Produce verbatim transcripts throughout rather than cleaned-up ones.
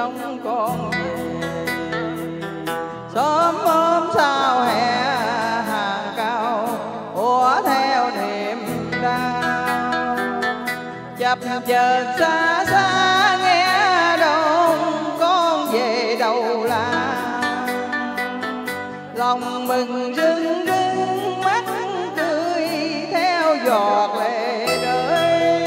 ngóng con về. Sớm hôm sau hè hàng cao ủa theo niềm đau, chập chờn xa xa nghe đồn con về đầu là lòng mừng rưng rưng mắt cười theo giọt lệ rơi.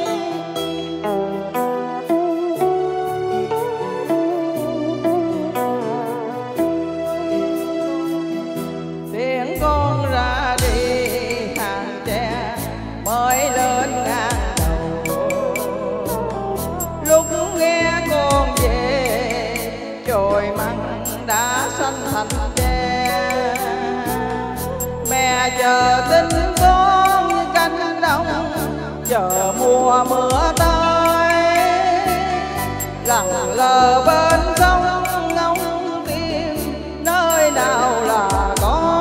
Tiếng con ra đi hàng tre mới lên ngang đầu, lúc nghe con về chồi măng đã xanh thành tre. Mẹ chờ tin con như cánh đồng chờ mùa mưa tới, lặng lờ bên sông ngóng tìm nơi nào là con.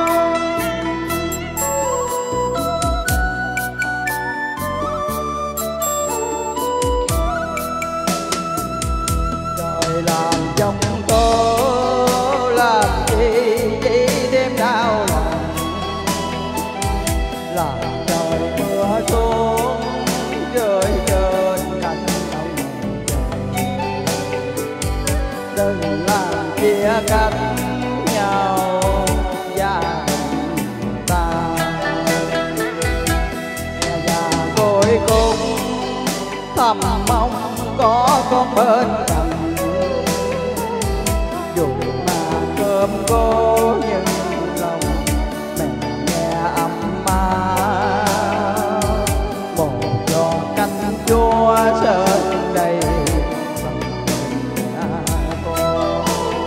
Trời làm trong tố làm chi chi đêm đau lòng, làm trời mưa xuống rơi trên cánh đồng trời. Đừng làm chia cắt nhau gia ta, và cuối cùng thầm mong có con bên cạnh, dù mà cơm cô nhưng lòng mẹ nghe ấm áp. Một giò canh chua sơn đầy lòng mẹ con.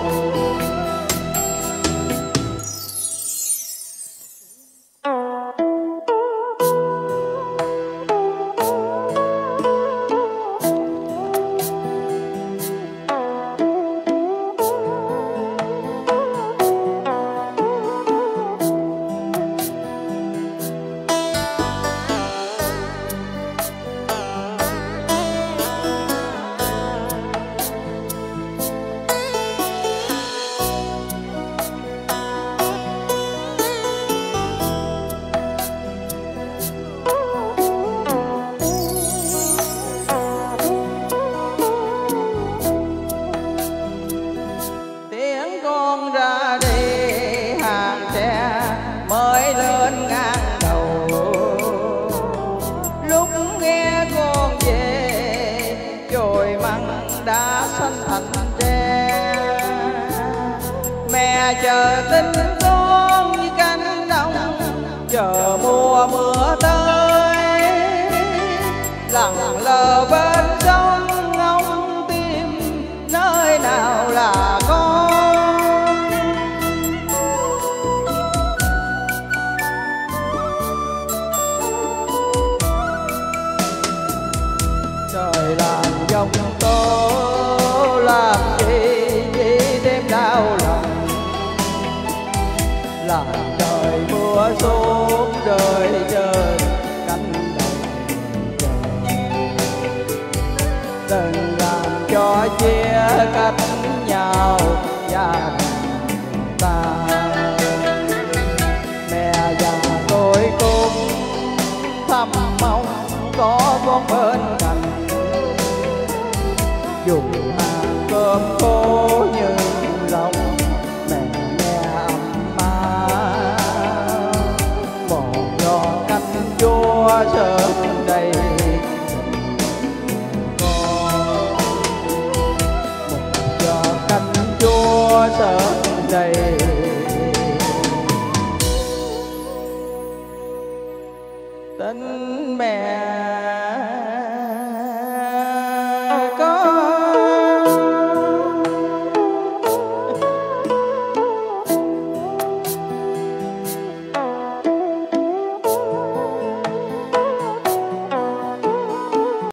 Tiếng con ra đi hàng tre mới lên ngang đầu, lúc nghe con về chồi măng đã xanh thành tre. Mẹ chờ tin con như cánh đồng chờ mùa mưa tới, lặng lờ bên sông ngóng tìm nơi nào là con. Trời làm giông tố làm chi chi đêm đau lòng, làm trời mưa xuống rơi trên cánh đồng trời. Đừng làm cho chia cách nhau gia đình ta, mẹ già tôi cũng thầm mong có con bên cạnh, dù ăn cơm khô nhưng lòng mẹ nghe ấm áp. Một giò canh chua sơn đầy con, một giò canh chua sơn đầy. Tính mẹ